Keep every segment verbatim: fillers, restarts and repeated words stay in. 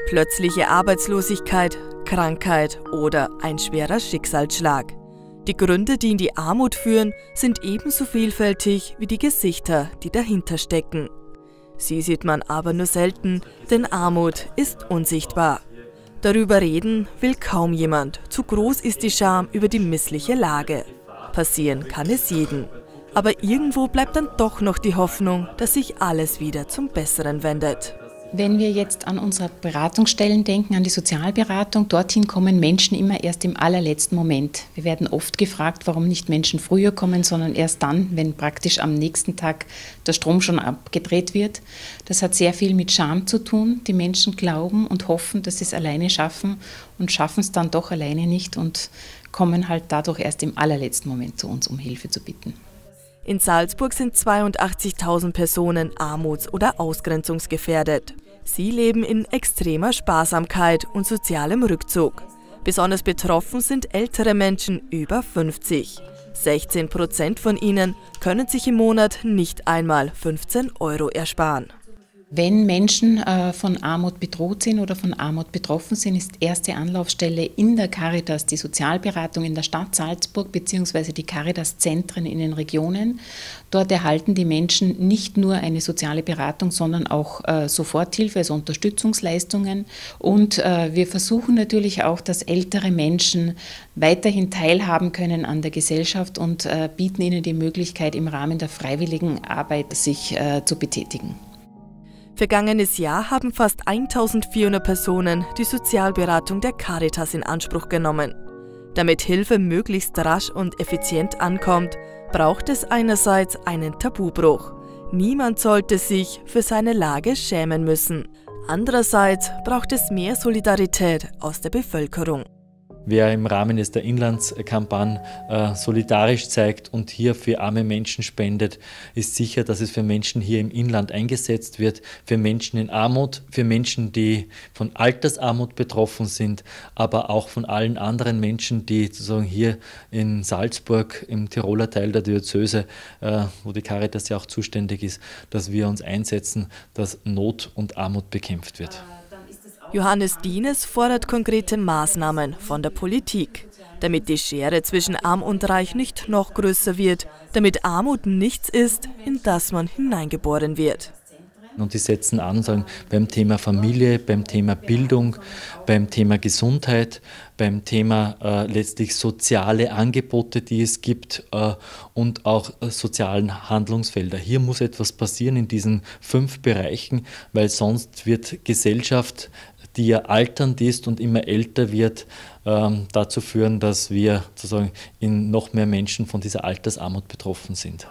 plötzliche Arbeitslosigkeit, Krankheit oder ein schwerer Schicksalsschlag. Die Gründe, die in die Armut führen, sind ebenso vielfältig wie die Gesichter, die dahinter stecken. Sie sieht man aber nur selten, denn Armut ist unsichtbar. Darüber reden will kaum jemand, zu groß ist die Scham über die missliche Lage. Passieren kann es jedem. Aber irgendwo bleibt dann doch noch die Hoffnung, dass sich alles wieder zum Besseren wendet. Wenn wir jetzt an unsere Beratungsstellen denken, an die Sozialberatung, dorthin kommen Menschen immer erst im allerletzten Moment. Wir werden oft gefragt, warum nicht Menschen früher kommen, sondern erst dann, wenn praktisch am nächsten Tag der Strom schon abgedreht wird. Das hat sehr viel mit Scham zu tun. Die Menschen glauben und hoffen, dass sie es alleine schaffen und schaffen es dann doch alleine nicht und kommen halt dadurch erst im allerletzten Moment zu uns, um Hilfe zu bitten. In Salzburg sind zweiundachtzigtausend Personen armuts- oder ausgrenzungsgefährdet. Sie leben in extremer Sparsamkeit und sozialem Rückzug. Besonders betroffen sind ältere Menschen über fünfzig. sechzehn Prozent von ihnen können sich im Monat nicht einmal fünfzehn Euro ersparen. Wenn Menschen äh, von Armut bedroht sind oder von Armut betroffen sind, ist erste Anlaufstelle in der Caritas die Sozialberatung in der Stadt Salzburg bzw. die Caritas-Zentren in den Regionen. Dort erhalten die Menschen nicht nur eine soziale Beratung, sondern auch äh, Soforthilfe, also Unterstützungsleistungen. Und äh, wir versuchen natürlich auch, dass ältere Menschen weiterhin teilhaben können an der Gesellschaft und äh, bieten ihnen die Möglichkeit, im Rahmen der freiwilligen Arbeit sich äh, zu betätigen. Vergangenes Jahr haben fast eintausendvierhundert Personen die Sozialberatung der Caritas in Anspruch genommen. Damit Hilfe möglichst rasch und effizient ankommt, braucht es einerseits einen Tabubruch. Niemand sollte sich für seine Lage schämen müssen. Andererseits braucht es mehr Solidarität aus der Bevölkerung. Wer im Rahmen der Inlandskampagne äh, solidarisch zeigt und hier für arme Menschen spendet, ist sicher, dass es für Menschen hier im Inland eingesetzt wird, für Menschen in Armut, für Menschen, die von Altersarmut betroffen sind, aber auch von allen anderen Menschen, die sozusagen hier in Salzburg, im Tiroler Teil der Diözese, äh, wo die Caritas ja auch zuständig ist, dass wir uns einsetzen, dass Not und Armut bekämpft wird. Johannes Dienes fordert konkrete Maßnahmen von der Politik, damit die Schere zwischen Arm und Reich nicht noch größer wird, damit Armut nichts ist, in das man hineingeboren wird. Und die setzen an, sagen, beim Thema Familie, beim Thema Bildung, beim Thema Gesundheit, beim Thema äh, letztlich soziale Angebote, die es gibt äh, und auch äh, sozialen Handlungsfelder. Hier muss etwas passieren in diesen fünf Bereichen, weil sonst wird Gesellschaft, die ja alternd ist und immer älter wird, ähm, dazu führen, dass wir sozusagen in noch mehr Menschen von dieser Altersarmut betroffen sind.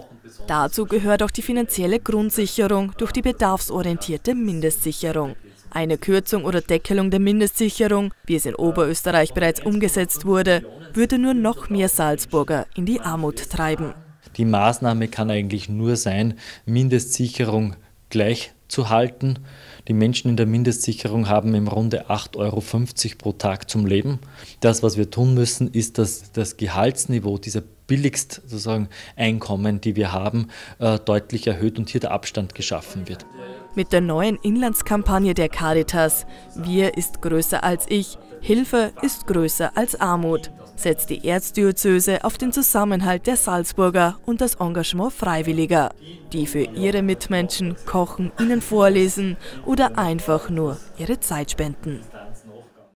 Dazu gehört auch die finanzielle Grundsicherung durch die bedarfsorientierte Mindestsicherung. Eine Kürzung oder Deckelung der Mindestsicherung, wie es in Oberösterreich bereits umgesetzt wurde, würde nur noch mehr Salzburger in die Armut treiben. Die Maßnahme kann eigentlich nur sein, Mindestsicherung gleich zu halten. Die Menschen in der Mindestsicherung haben im Runde acht Euro fünfzig pro Tag zum Leben. Das, was wir tun müssen, ist, dass das Gehaltsniveau dieser billigst sozusagen Einkommen, die wir haben, äh, deutlich erhöht und hier der Abstand geschaffen wird. Mit der neuen Inlandskampagne der Caritas „Wir ist größer als ich, Hilfe ist größer als Armut" setzt die Erzdiözese auf den Zusammenhalt der Salzburger und das Engagement Freiwilliger, die für ihre Mitmenschen kochen, ihnen vorlesen oder einfach nur ihre Zeit spenden.